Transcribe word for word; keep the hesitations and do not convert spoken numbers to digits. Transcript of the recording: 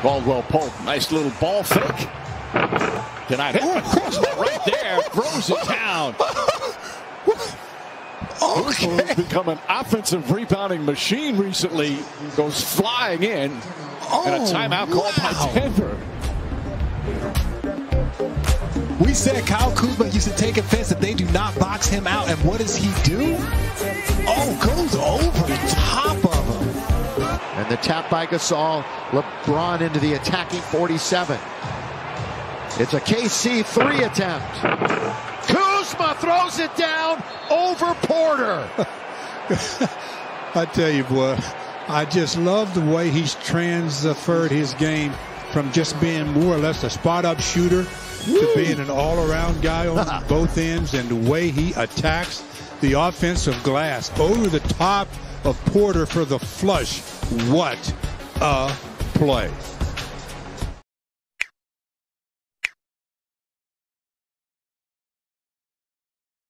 Caldwell Pope, nice little ball fake. Tonight, right there, throws it down. Okay. Has become an offensive rebounding machine recently. Goes flying in. Oh, and a timeout wow. called by Denver. We said Kyle Kuzma used to take offense if they do not box him out. And what does he do? Oh, goes over the top of him. And the tap by Gasol. LeBron into the attacking forty-seven. It's a K C three attempt. Kuzma throws it down over Porter. I tell you what, I just love the way he's transferred his game from just being more or less a spot-up shooter Woo. to being an all-around guy on both ends, and the way he attacks the offensive glass over the top of Porter for the flush. What a play.